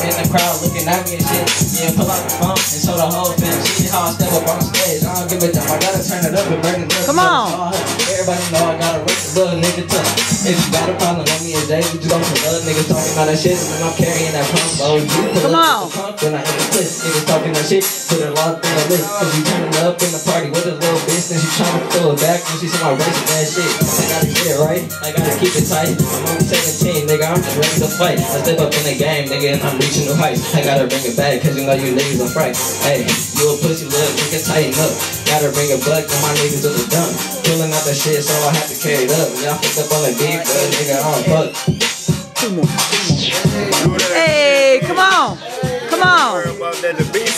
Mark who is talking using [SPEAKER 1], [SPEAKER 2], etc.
[SPEAKER 1] in the crowd looking at me and shit. Yeah, pull out the phone and show the whole thing. See how I step up on stage. I don't give a damn. I gotta turn it up and burn it up.
[SPEAKER 2] Come on.
[SPEAKER 1] Everybody know I got a rich little nigga too. If you got a problem with me and Jay, you just gon' put other niggas talking about that shit. And I'm carrying that pump. Oh, you pull
[SPEAKER 2] Come
[SPEAKER 1] up
[SPEAKER 2] on.
[SPEAKER 1] the pump, then I hit the clip. Niggas talking that shit. Put it locked in the list. Cause you turning up in the party with a little bitch. Then she tryna throw it back when she see my racing that shit. I gotta get it right. I gotta keep it tight. I'm only 17, nigga. I'm just ready to fight. I step up in the game, nigga, and I'm reaching new heights. I gotta bring it back, cause you know you niggas are fright. Hey, you a pussy, little nigga, tighten up. Gotta bring it back, and my niggas to the dump. Pulling out the shit, so I have to carry it up. Y'all picked up on the beat, but nigga, I don't fuck.
[SPEAKER 2] Hey, come on. Come on.
[SPEAKER 3] About that, the beat